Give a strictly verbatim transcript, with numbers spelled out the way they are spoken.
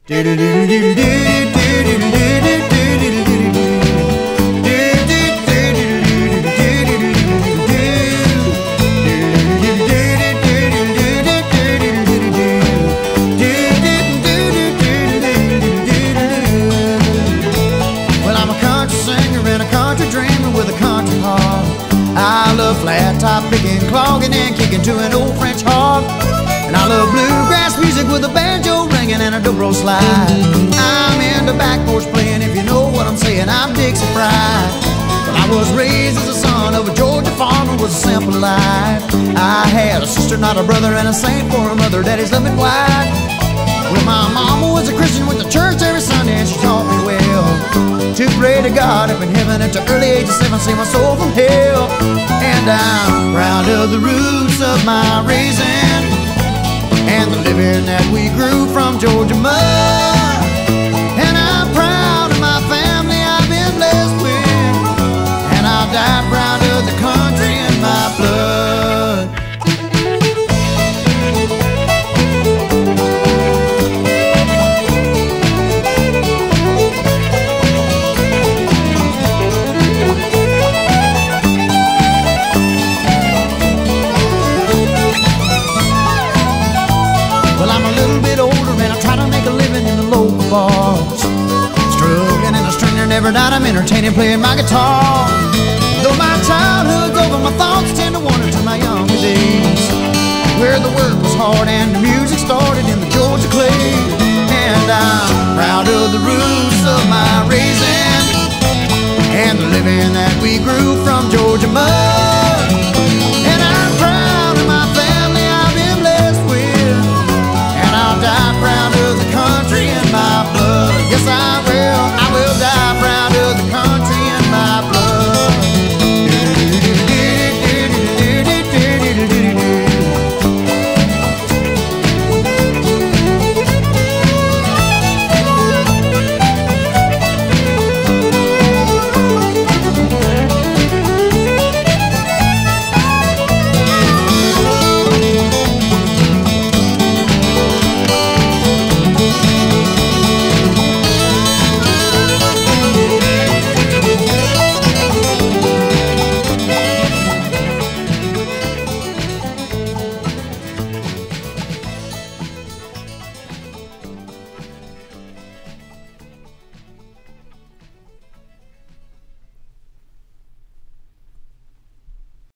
I love flat top picking, clogging and kicking to an old French harp. And I love bluegrass music with a banjo ringing and a dobro slide. I'm into back porch playing, if you know what I'm saying. I'm Dixie pride. Well, I was raised as a son of a Georgia farmer with a simple life. I had a sister, not a brother, and a saint for a mother. Daddy's loving wife. Well, my mama was a Christian, went to church every Sunday, and she taught me well to pray to God up in heaven at the early age of seven, save my soul from hell. And I'm proud of the roots of my raising and the living that we grew from Georgia mud. And I'm proud of my family I've been blessed with, and I'll die proud of the country in my blood. Bars. Struggling in a stringer, never died. I'm entertaining, playing my guitar. Though my childhood's over, my thoughts tend to wander to my younger days, where the work was hard and the music started in the Georgia clay. And I'm proud of the roots of my raising and the living that we grew from